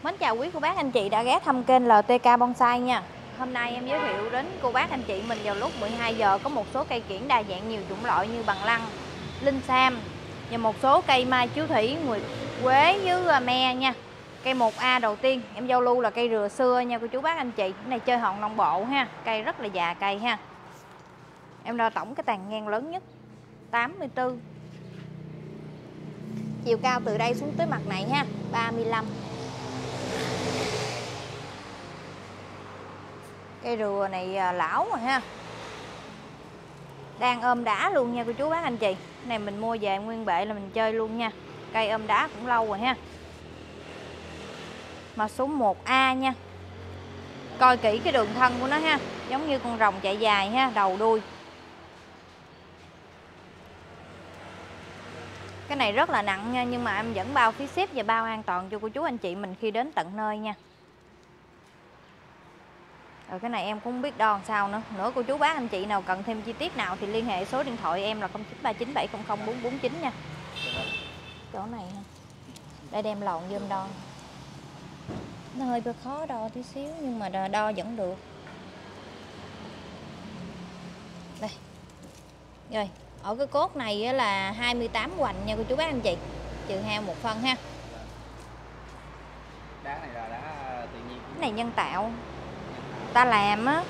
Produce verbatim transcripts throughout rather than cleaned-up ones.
Mến chào quý cô bác anh chị đã ghé thăm kênh lờ tê ca Bonsai nha. Hôm nay em giới thiệu đến cô bác anh chị mình vào lúc mười hai giờ có một số cây kiểng đa dạng nhiều chủng loại như bằng lăng, linh sam và một số cây mai chiếu thủy, nguyệt quế với me nha. Cây một A đầu tiên em giao lưu là cây rửa xưa nha cô chú bác anh chị. Cái này chơi hòn non bộ ha, cây rất là già cây ha. Em đo tổng cái tàn ngang lớn nhất tám mươi tư. Chiều cao từ đây xuống tới mặt này ha, ba mươi lăm. Cây rùa này lão rồi ha, đang ôm đá luôn nha cô chú bác anh chị. Cái này mình mua về nguyên bệ là mình chơi luôn nha. Cây ôm đá cũng lâu rồi ha. Mà số một A nha. Coi kỹ cái đường thân của nó ha, giống như con rồng chạy dài ha, đầu đuôi. Cái này rất là nặng nha, nhưng mà em vẫn bao phí ship và bao an toàn cho cô chú anh chị mình khi đến tận nơi nha. Rồi cái này em cũng không biết đo làm sao nữa. Nữa cô chú bác anh chị nào cần thêm chi tiết nào thì liên hệ số điện thoại em là không chín ba chín bảy không không bốn bốn chín nha. Chỗ này ha. Đây đem lòn vô em đo. Nó hơi khó đo tí xíu nhưng mà đo, đo vẫn được. Đây. Rồi, ở cái cốt này là hai mươi tám hoành nha cô chú bác anh chị. Trừ hao một phân ha. Đá này là đá tự nhiên. Cái này nhân tạo. Ta làm á.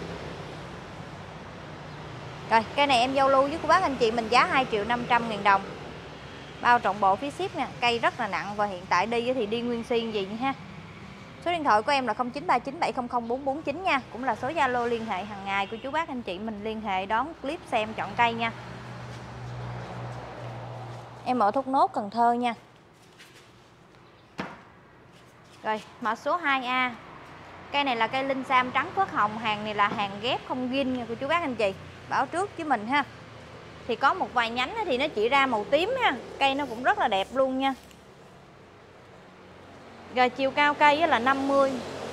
Rồi cây này em giao lưu với cô bác anh chị mình giá hai triệu năm trăm ngàn đồng, bao trọn bộ phí ship nha. Cây rất là nặng và hiện tại đi thì đi nguyên xiên gì nha ha. Số điện thoại của em là không chín ba chín bảy không không bốn bốn chín nha. Cũng là số Zalo liên hệ hàng ngày của chú bác anh chị mình liên hệ đón clip xem chọn cây nha. Em ở Thốt Nốt, Cần Thơ nha. Rồi mã số hai A. Cây này là cây linh sam trắng phớt hồng. Hàng này là hàng ghép không ghim nha cô chú bác anh chị. Bảo trước với mình ha. Thì có một vài nhánh thì nó chỉ ra màu tím ha. Cây nó cũng rất là đẹp luôn nha. Rồi chiều cao cây là năm mươi.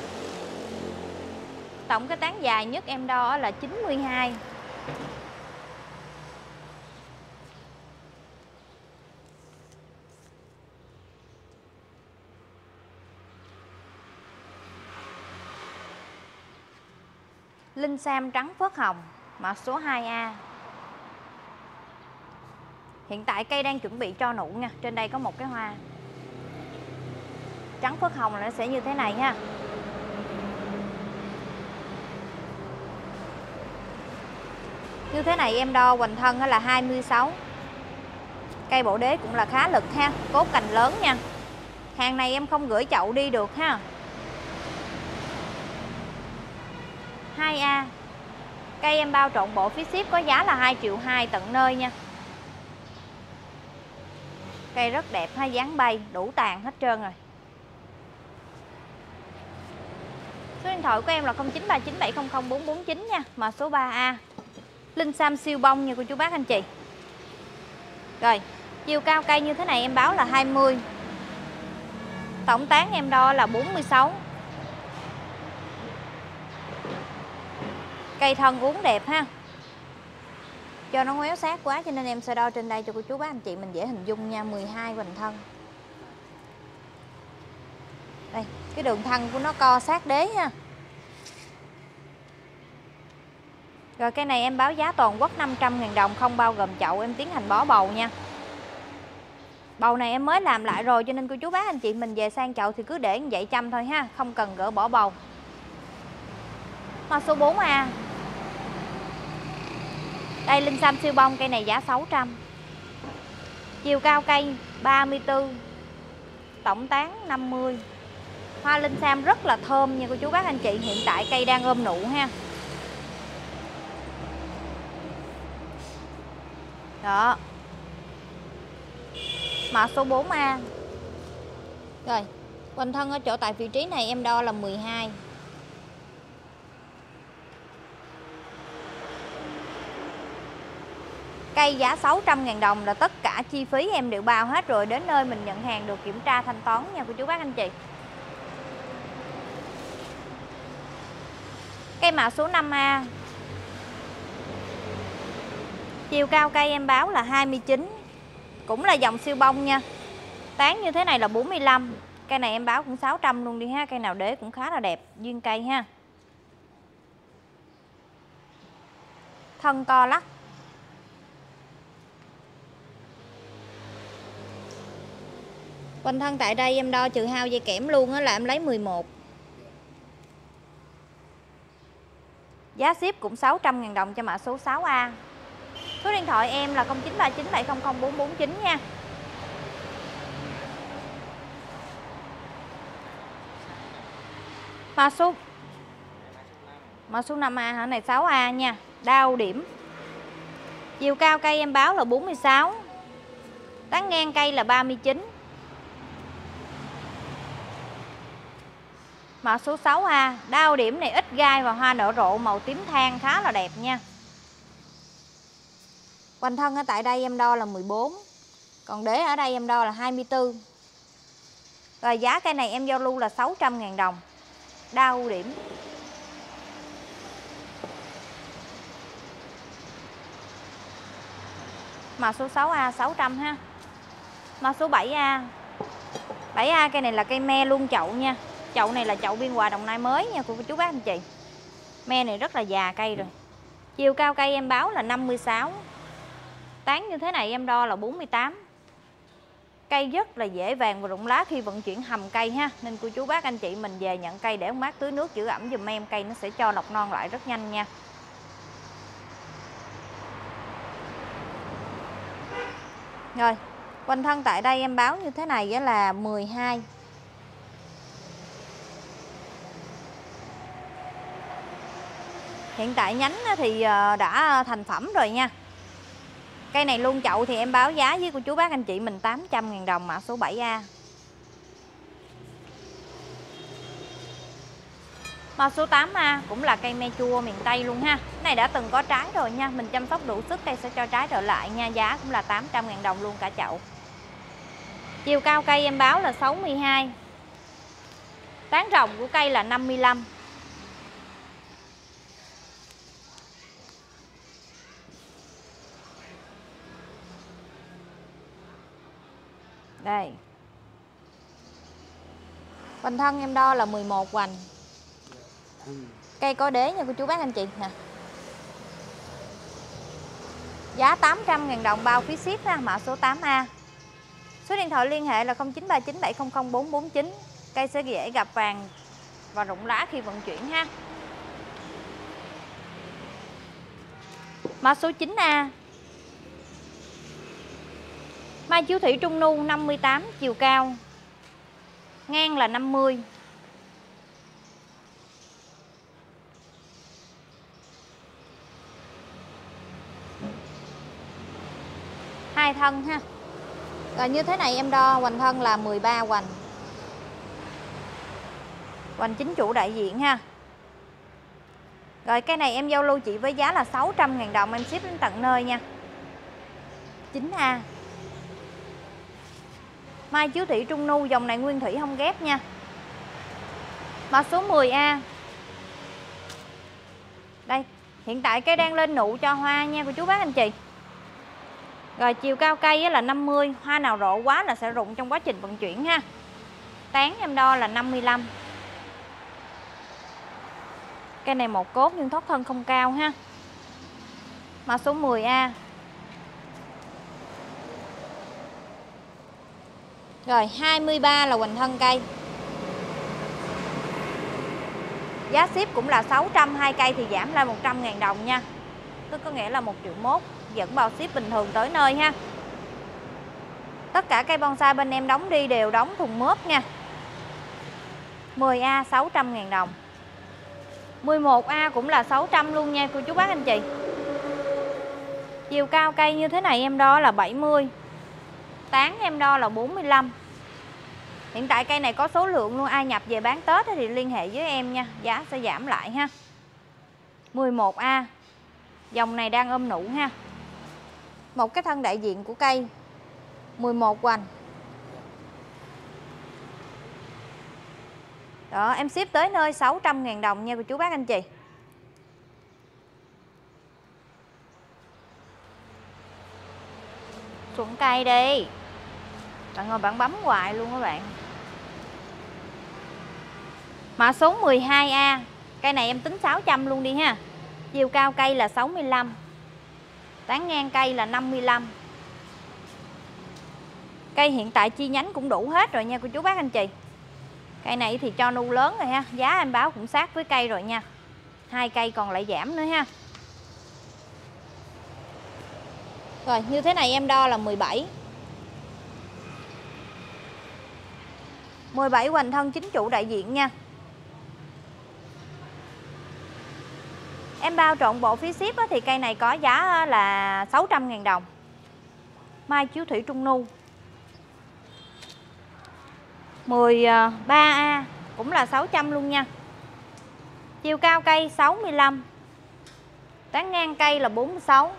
Tổng cái tán dài nhất em đo là chín mươi hai. Linh sam trắng phớt hồng, mã số hai A. Hiện tại cây đang chuẩn bị cho nụ nha. Trên đây có một cái hoa trắng phớt hồng là nó sẽ như thế này ha. Như thế này em đo hoành thân là hai mươi sáu. Cây bổ đế cũng là khá lực ha. Cốt cành lớn nha. Hàng này em không gửi chậu đi được ha. hai A. Cây em bao trọn bộ phí ship có giá là hai triệu hai tận nơi nha. Cây rất đẹp ha, dáng bay, đủ tàn hết trơn rồi. Số điện thoại của em là không chín ba chín bảy không không bốn bốn chín nha. Mà số ba A. Linh sam siêu bông nha cô chú bác anh chị. Rồi, chiều cao cây như thế này em báo là hai mươi. Tổng tán em đo là bốn mươi sáu. Cây thân uốn đẹp ha. Cho nó ngoéo sát quá cho nên em sẽ đo trên đây cho cô chú bác anh chị mình dễ hình dung nha. mười hai hoành thân. Đây, cái đường thân của nó co sát đế ha. Rồi cây này em báo giá toàn quốc năm trăm ngàn đồng, không bao gồm chậu, em tiến hành bó bầu nha. Bầu này em mới làm lại rồi cho nên cô chú bác anh chị mình về sang chậu thì cứ để như vậy chăm thôi ha, không cần gỡ bỏ bầu. Mã số bốn A. Đây linh sam siêu bông, cây này giá sáu trăm. Chiều cao cây ba mươi tư. Tổng tán năm mươi. Hoa linh sam rất là thơm nha cô chú bác anh chị. Hiện tại cây đang ôm nụ ha. Đó. Mã số bốn A. Rồi, hoành thân ở chỗ tại vị trí này em đo là mười hai. Cây giá sáu trăm ngàn đồng là tất cả chi phí em đều bao hết rồi. Đến nơi mình nhận hàng được kiểm tra thanh toán nha cô chú bác anh chị. Cây mã số năm A. Chiều cao cây em báo là hai mươi chín. Cũng là dòng siêu bông nha. Tán như thế này là bốn mươi lăm. Cây này em báo cũng sáu trăm luôn đi ha. Cây nào đế cũng khá là đẹp, duyên cây ha. Thân co lắc. Quanh thân tại đây em đo trừ hao dây kẽm luôn á là em lấy mười một. Giá ship cũng sáu trăm ngàn đồng cho mã số sáu A. Số điện thoại em là không chín ba chín bảy không không bốn bốn chín nha. Mã số Mã số năm A hả? Này sáu A nha. Đao điểm. Chiều cao cây em báo là bốn mươi sáu. Tán ngang cây là ba mươi chín. Mã số sáu A. Đao điểm này ít gai và hoa nở rộ màu tím than khá là đẹp nha. Quanh thân ở tại đây em đo là mười bốn. Còn đế ở đây em đo là hai mươi tư. Rồi giá cây này em giao lưu là sáu trăm ngàn đồng. Đao điểm. Mã số sáu A sáu trăm ha. Mã số bảy A. bảy A cây này là cây me luôn chậu nha. Chậu này là chậu Biên Hòa Đồng Nai mới nha cô chú bác anh chị. Me này rất là già cây rồi. Chiều cao cây em báo là năm mươi sáu. Tán như thế này em đo là bốn mươi tám. Cây rất là dễ vàng và rụng lá khi vận chuyển hầm cây ha. Nên cô chú bác anh chị mình về nhận cây để mát tưới nước giữ ẩm dùm em. Cây nó sẽ cho lọc non lại rất nhanh nha. Rồi, quanh thân tại đây em báo như thế này là mười hai. Hiện tại nhánh thì đã thành phẩm rồi nha. Cây này luôn chậu thì em báo giá với cô chú bác anh chị mình tám trăm ngàn đồng mã số bảy A. Mã số tám A cũng là cây me chua miền Tây luôn ha. Cái này đã từng có trái rồi nha. Mình chăm sóc đủ sức cây sẽ cho trái trở lại nha. Giá cũng là tám trăm ngàn đồng luôn cả chậu. Chiều cao cây em báo là sáu mươi hai. Tán rộng của cây là năm mươi lăm. Đây. Hoành thân em đo là mười một hoành. Cây có đế nha cô chú bác anh chị nè. Giá tám trăm ngàn đồng bao phí ship ha, mã số tám A. Số điện thoại liên hệ là không chín ba chín bảy không không bốn bốn chín. Cây sẽ dễ gặp vàng và rụng lá khi vận chuyển ha. Mã số chín A. Mai chiếu thủy trung nu năm mươi tám, chiều cao. Ngang là năm mươi. Hai thân ha. Rồi như thế này em đo hoành thân là mười ba hoành. Hoành chính chủ đại diện ha. Rồi cái này em giao lưu chị với giá là sáu trăm ngàn đồng, em ship đến tận nơi nha. chín A. Mai chiếu thủy trung nu, dòng này nguyên thủy không ghép nha. Mã số mười A. Đây, hiện tại cây đang lên nụ cho hoa nha cô chú bác anh chị. Rồi chiều cao cây là năm mươi, hoa nào rộ quá là sẽ rụng trong quá trình vận chuyển ha. Tán em đo là năm mươi lăm. Cây này một cốt nhưng thoát thân không cao ha. Mã số mười A. Rồi hai mươi ba là hoành thân cây. Giá ship cũng là sáu trăm, hai cây thì giảm là một trăm ngàn đồng nha. Tức có nghĩa là một triệu mốt, dẫn bao ship bình thường tới nơi ha. Tất cả cây bonsai bên em đóng đi đều đóng thùng mớp nha. mười A sáu trăm ngàn đồng. mười một A cũng là sáu trăm luôn nha cô chú bác anh chị. Chiều cao cây như thế này em đo là bảy mươi. Tán em đo là bốn mươi lăm. Hiện tại cây này có số lượng luôn, ai nhập về bán Tết thì liên hệ với em nha, giá sẽ giảm lại ha. mười một A. Dòng này đang ôm nụ ha. Một cái thân đại diện của cây. mười một hoành. Đó, em ship tới nơi sáu trăm ngàn đồng nha cô chú bác anh chị. Xuống cây đi. Bạn ngồi bạn bấm hoài luôn các bạn. Mã số mười hai A. Cây này em tính sáu trăm luôn đi ha. Chiều cao cây là sáu mươi lăm. Tán ngang cây là năm mươi lăm. Cây hiện tại chi nhánh cũng đủ hết rồi nha cô chú bác anh chị. Cây này thì cho nu lớn rồi ha. Giá em báo cũng sát với cây rồi nha. Hai cây còn lại giảm nữa ha. Rồi như thế này em đo là mười bảy. mười bảy hoành thân chính chủ đại diện nha. Em bao trọn bộ phí ship thì cây này có giá là sáu trăm ngàn đồng. Mai chiếu thủy trung nu. mười ba A cũng là sáu trăm luôn nha. Chiều cao cây sáu mươi lăm. Tán ngang cây là bốn mươi sáu.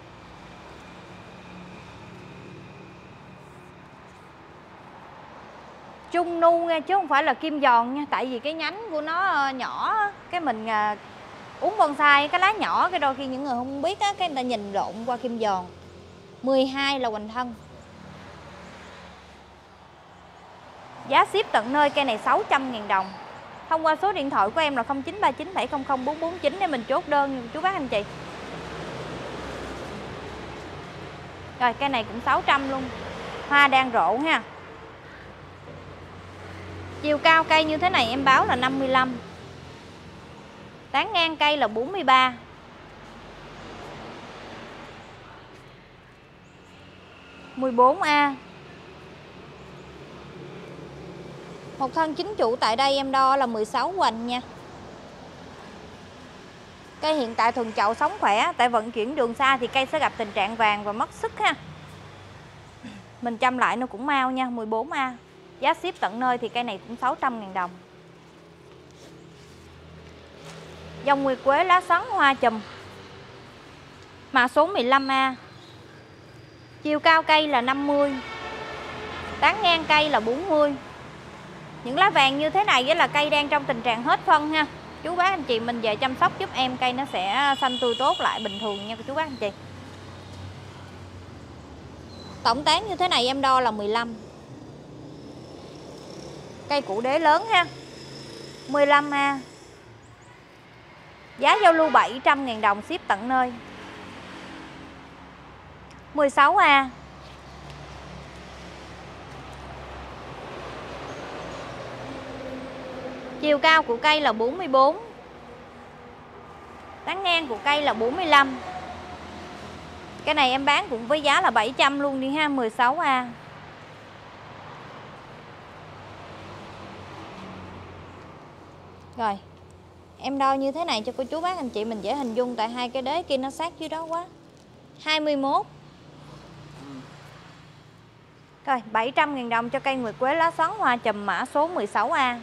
Trung nu nha, chứ không phải là kim giòn nha. Tại vì cái nhánh của nó nhỏ. Cái mình uống bonsai, cái lá nhỏ, cái đôi khi những người không biết á, cái người ta nhìn lộn qua kim giòn. mười hai là hoành thân. Giá ship tận nơi cây này sáu trăm ngàn đồng. Thông qua số điện thoại của em là không chín ba chín bảy không không bốn bốn chín để mình chốt đơn nha chú bác anh chị. Rồi cây này cũng sáu trăm luôn. Hoa đang rộ ha. Chiều cao cây như thế này em báo là năm mươi lăm. Tán ngang cây là bốn mươi ba. mười bốn A. Một thân chính chủ tại đây em đo là mười sáu hoành nha. Cây hiện tại thuần chậu sống khỏe. Tại vận chuyển đường xa thì cây sẽ gặp tình trạng vàng và mất sức ha. Mình chăm lại nó cũng mau nha. Mười bốn A. Giá ship tận nơi thì cây này cũng sáu trăm ngàn đồng. Dòng nguyệt quế lá xoắn hoa chùm. Mã số mười lăm A. Chiều cao cây là năm mươi. Tán ngang cây là bốn mươi. Những lá vàng như thế này với là cây đang trong tình trạng hết phân ha. Chú bác anh chị mình về chăm sóc giúp em, cây nó sẽ xanh tươi tốt lại bình thường nha chú bác anh chị. Tổng tán như thế này em đo là mười lăm. Cây củ đế lớn ha. mười lăm A. Giá giao lưu bảy trăm ngàn đồng, ship tận nơi. mười sáu A. Chiều cao của cây là bốn mươi bốn. Tán ngang của cây là bốn mươi lăm. Cái này em bán cũng với giá là bảy trăm luôn đi ha. Mười sáu A. Rồi em đo như thế này cho cô chú bác anh chị mình dễ hình dung. Tại hai cái đế kia nó sát dưới đó quá. Hai mươi mốt. Rồi bảy trăm ngàn đồng cho cây nguyệt quế lá xoắn hoa chùm mã số mười sáu A.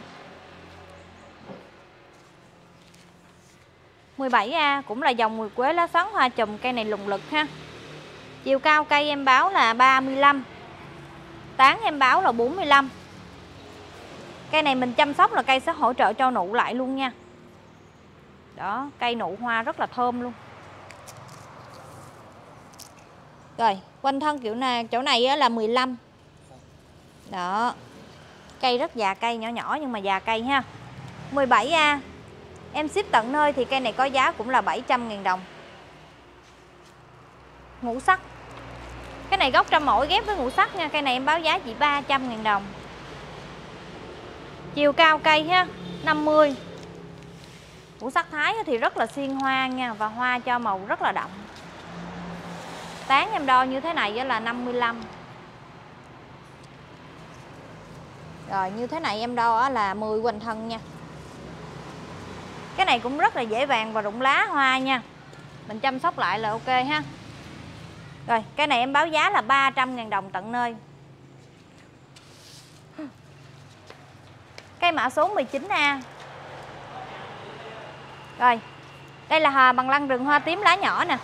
mười bảy A cũng là dòng nguyệt quế lá xoắn hoa chùm. Cây này lùng lực ha. Chiều cao cây em báo là ba mươi lăm. Tán em báo là bốn mươi lăm. Cây này mình chăm sóc là cây sẽ hỗ trợ cho nụ lại luôn nha. Đó, cây nụ hoa rất là thơm luôn. Rồi, quanh thân kiểu này, chỗ này là mười lăm. Đó. Cây rất già cây, nhỏ nhỏ nhưng mà già cây ha. mười bảy A. Em ship tận nơi thì cây này có giá cũng là bảy trăm ngàn đồng. Ngũ sắc. Cái này gốc trăm ổi ghép với ngũ sắc nha. Cây này em báo giá chỉ ba trăm ngàn đồng. Chiều cao cây ha, năm mươi. Ngũ sắc Thái thì rất là xiên hoa nha. Và hoa cho màu rất là đậm. Tán em đo như thế này là năm mươi lăm. Rồi như thế này em đo là mười hoành thân nha. Cái này cũng rất là dễ vàng và rụng lá hoa nha. Mình chăm sóc lại là ok ha. Rồi cái này em báo giá là ba trăm ngàn đồng tận nơi. Cây mã số mười chín A. Rồi đây là hà bằng lăng rừng hoa tím lá nhỏ nè.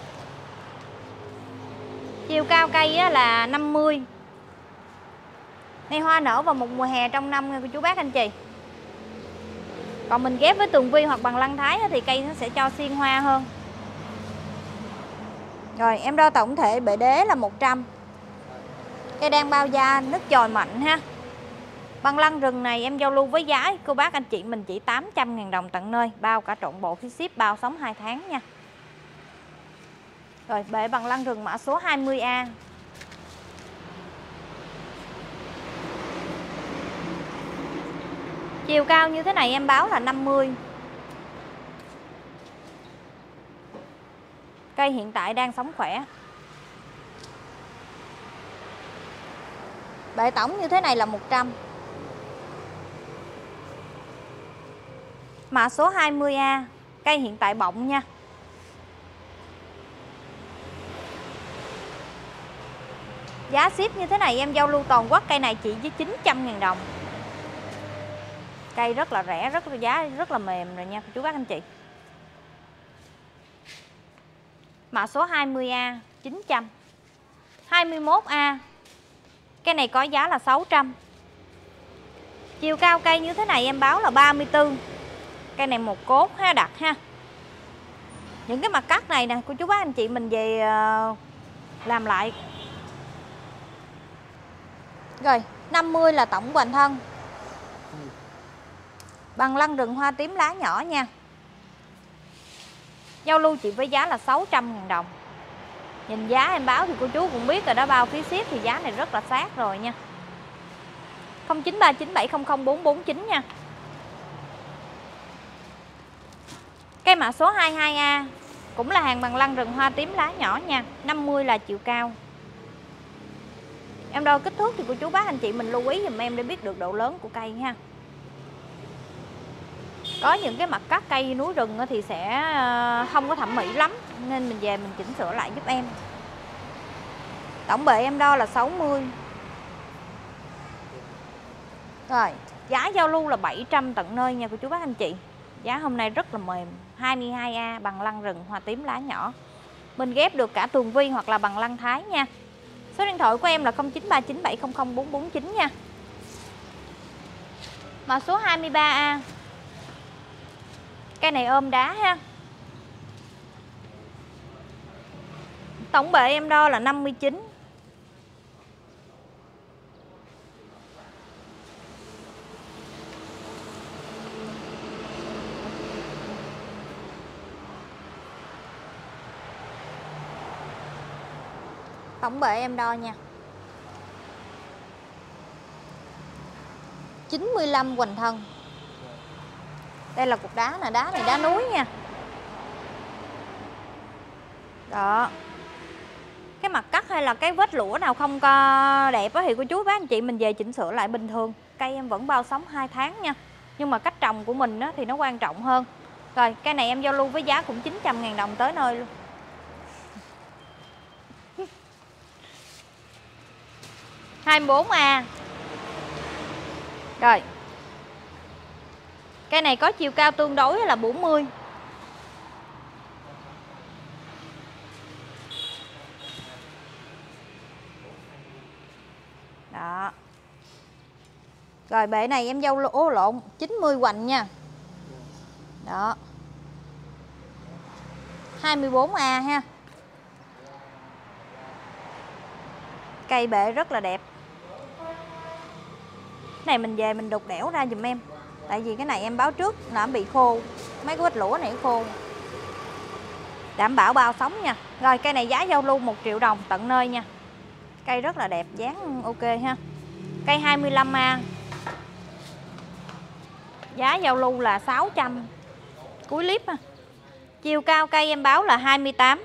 Chiều cao cây là năm mươi. Này hoa nở vào một mùa hè trong năm nha cô chú bác anh chị. Còn mình ghép với tường vi hoặc bằng lăng Thái thì cây nó sẽ cho xiên hoa hơn. Rồi em đo tổng thể bệ đế là một trăm. Cây đang bao da nứt chồi mạnh ha. Bằng lăng rừng này em giao lưu với giá cô bác anh chị mình chỉ tám trăm ngàn đồng tận nơi, bao cả trọn bộ phí ship, bao sống hai tháng nha. Rồi bệ bằng lăng rừng mã số hai mươi A. Chiều cao như thế này em báo là năm mươi. Cây hiện tại đang sống khỏe. Bệ tổng như thế này là một trăm. Mã số hai mươi A. Cây hiện tại bọng nha. Giá ship như thế này em giao lưu toàn quốc, cây này chỉ với chín trăm ngàn đồng. Cây rất là rẻ, rất là giá rất là mềm rồi nha chú bác anh chị. Mã số hai mươi A chín trăm. hai mươi mốt A. Cây này có giá là sáu trăm. Chiều cao cây như thế này em báo là ba mươi tư. Cây này một cốt ha, đặt ha. Những cái mặt cắt này nè cô chú bác anh chị mình về làm lại. Rồi năm mươi là tổng hoành thân. Bằng lăng rừng hoa tím lá nhỏ nha. Giao lưu chị với giá là sáu trăm ngàn đồng. Nhìn giá em báo thì cô chú cũng biết rồi đó, bao phí ship thì giá này rất là sát rồi nha. không chín ba chín bảy không không bốn bốn chín nha. Cây mã số hai mươi hai A cũng là hàng bằng lăng rừng hoa tím lá nhỏ nha, năm mươi là chiều cao. Em đo kích thước thì cô chú bác anh chị mình lưu ý giùm em để biết được độ lớn của cây ha. Có những cái mặt cắt cây núi rừng thì sẽ không có thẩm mỹ lắm, nên mình về mình chỉnh sửa lại giúp em. Tổng bệ em đo là sáu mươi. Rồi, giá giao lưu là bảy trăm tận nơi nha cô chú bác anh chị. Giá hôm nay rất là mềm. hai mươi hai A bằng lăng rừng hoa tím lá nhỏ. Mình ghép được cả tường vi hoặc là bằng lăng thái nha. Số điện thoại của em là không chín ba chín bảy không không bốn bốn chín nha. Mã số hai mươi ba A. Cây này ôm đá ha. Tổng bệ em đo là năm mươi chín. Tổng bệ em đo nha. chín mươi lăm hoành thân. Đây là cục đá nè, đá này đá núi nha. Đó. Cái mặt cắt hay là cái vết lũa nào không có đẹp thì cô chú bác anh chị mình về chỉnh sửa lại bình thường. Cây em vẫn bao sống hai tháng nha. Nhưng mà cách trồng của mình thì nó quan trọng hơn. Rồi cây này em giao lưu với giá cũng chín trăm ngàn đồng tới nơi luôn. hai mươi bốn A. Rồi. Cây này có chiều cao tương đối là bốn mươi. Đó. Rồi bệ này em giao lỗ lộn chín mươi hoành nha. Đó. hai mươi bốn A ha. Cây bệ rất là đẹp. Cái này mình về mình đục đẽo ra giùm em. Tại vì cái này em báo trước là bị khô. Mấy cái vết lũa này khô. Đảm bảo bao sống nha. Rồi cây này giá giao lưu một triệu đồng tận nơi nha. Cây rất là đẹp, dáng ok ha. Cây hai mươi lăm A. Giá giao lưu là sáu trăm. Cuối clip ha. Chiều cao cây em báo là hai mươi tám.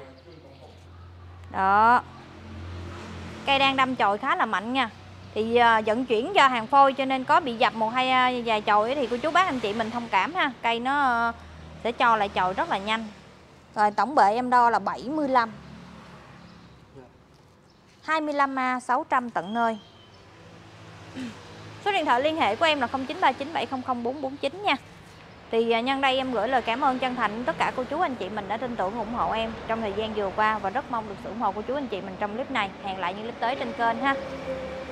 Đó. Cây đang đâm chồi khá là mạnh nha. Thì uh, vận chuyển do hàng phôi cho nên có bị dập một hay uh, vài chồi thì cô chú bác anh chị mình thông cảm ha. Cây nó uh, sẽ cho lại chồi rất là nhanh. Rồi tổng bệ em đo là bảy mươi lăm. hai mươi lăm A sáu trăm tận nơi. Số điện thoại liên hệ của em là không chín ba chín bảy không không bốn bốn chín nha. Thì uh, nhân đây em gửi lời cảm ơn chân thành tất cả cô chú anh chị mình đã tin tưởng ủng hộ em trong thời gian vừa qua, và rất mong được sự ủng hộ của chú anh chị mình trong clip này. Hẹn lại những clip tới trên kênh ha.